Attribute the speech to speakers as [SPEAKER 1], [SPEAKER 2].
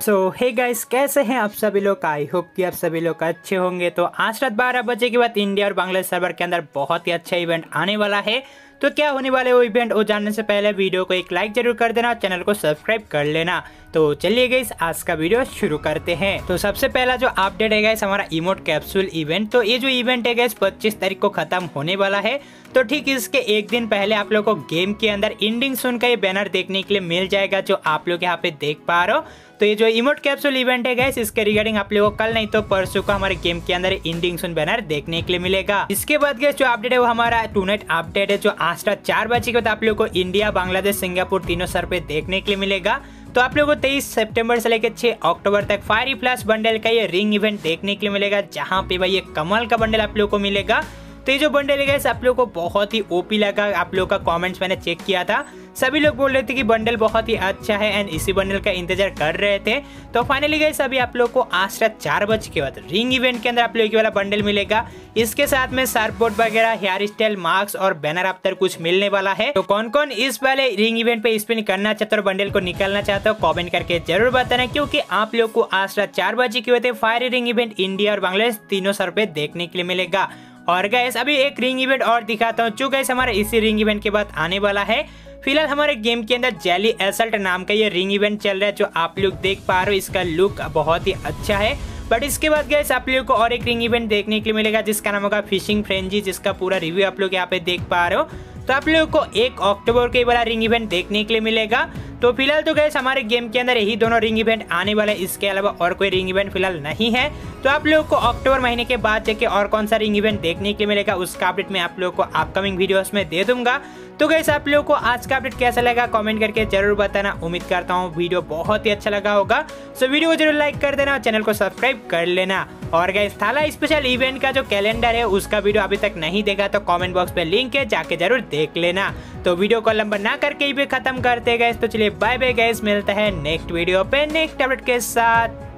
[SPEAKER 1] Hey guys, कैसे हैं आप सभी लोग। आई होप कि आप सभी लोग अच्छे होंगे। तो आज रात 12 बजे के बाद इंडिया और बांग्लादेश सर्वर के अंदर बहुत ही अच्छा इवेंट आने वाला है। तो क्या होने वाले वो इवेंट वो जानने से पहले वीडियो को एक लाइक जरूर कर देना और चैनल को सब्सक्राइब कर लेना। तो चलिए गाइस, आज का वीडियो शुरू करते हैं। तो सबसे पहला जो अपडेट है गाइस हमारा इमोट कैप्सूल इवेंट। तो ये जो इवेंट है गाइस 25 तारीख को खत्म होने वाला है। तो ठीक इसके एक दिन पहले आप लोग को गेम के अंदर एंडिंग सून का ये बैनर देखने के लिए मिल जाएगा, जो आप लोग यहाँ पे देख पा रहे हो। तो ये जो इमोट कैप्सूल इवेंट है गाइस, इसके रिगार्डिंग आप लोगों को कल नहीं तो परसों को हमारे गेम के अंदर एंडिंग सून बैनर देखने के लिए मिलेगा। इसके बाद गाइस जो अपडेट है वो हमारा टू नाइट अपडेट है, जो आज रात 4 बजे के बाद आप लोगों को इंडिया, बांग्लादेश, सिंगापुर तीनों सर पे देखने के लिए मिलेगा। तो आप लोगों को 23 सितंबर से लेकर 6 अक्टूबर तक फायरी फ्लैश बंडल का ये रिंग इवेंट देखने के लिए मिलेगा, जहां पे भाई ये कमाल का बंडल आप लोगों को मिलेगा। तो ये जो बंडल है गाइस आप लोगों को बहुत ही ओपी लगा। आप लोगों का कमेंट्स मैंने चेक किया था, सभी लोग बोल रहे थे कि बंडल बहुत ही अच्छा है एंड इसी बंडल का इंतजार कर रहे थे। तो फाइनली गाइस अभी आप लोग को आज रात 4 बजे के बाद रिंग इवेंट के अंदर आप लोगों को वाला बंडल मिलेगा। इसके साथ में सर्फबोर्ड वगैरह, हेयर स्टाइल, मार्क्स और बैनर आफ्टर कुछ मिलने वाला है। तो कौन कौन इस वाले रिंग इवेंट पे स्पिन करना चाहते हो और बंडल को निकालना चाहते हो कमेंट करके जरूर बताना, क्योंकि आप लोग को आज रात 4 बजे के बाद फायर रिंग इवेंट इंडिया और बांग्लादेश तीनों सर पे देखने के लिए मिलेगा। और गाइस अभी एक रिंग इवेंट और दिखाता हूँ, जो गाइस हमारे इसी रिंग इवेंट के बाद आने वाला है। फिलहाल हमारे गेम के अंदर जेली एसल्ट नाम का ये रिंग इवेंट चल रहा है, जो आप लोग देख पा रहे हो। इसका लुक बहुत ही अच्छा है। बट इसके बाद गाइस आप लोगों को और एक रिंग इवेंट देखने के लिए मिलेगा, जिसका नाम होगा फिशिंग फ्रेंजी, जिसका पूरा रिव्यू आप लोग यहाँ पे देख पा रहे हो। तो आप लोगों को 1 अक्टूबर के वाला रिंग इवेंट देखने के लिए मिलेगा। तो फिलहाल तो गाइस हमारे गेम के अंदर यही दोनों रिंग इवेंट आने वाले, इसके अलावा और कोई रिंग इवेंट फिलहाल नहीं है। तो आप लोगों को अक्टूबर महीने के बाद जाके और कौन सा रिंग इवेंट देखने के लिए मिलेगा उसका अपडेट मैं आप लोगों को अपकमिंग वीडियोस में दे दूंगा। तो गाइस आप लोगों को आज का अपडेट कैसा लगा कमेंट करके जरूर बताना। उम्मीद करता हूँ वीडियो बहुत ही अच्छा लगा होगा। सो वीडियो को जरूर लाइक कर देना और चैनल को सब्सक्राइब कर लेना। और गाइस थाला स्पेशल इवेंट का जो कैलेंडर है उसका वीडियो अभी तक नहीं देखा तो कमेंट बॉक्स पे लिंक है, जाके जरूर देख लेना। तो वीडियो को लंबा ना करके ही खत्म करते गाइस। तो चलिए बाय बाय गाइस, मिलता है नेक्स्ट वीडियो पे नेक्स्ट अपडेट के साथ।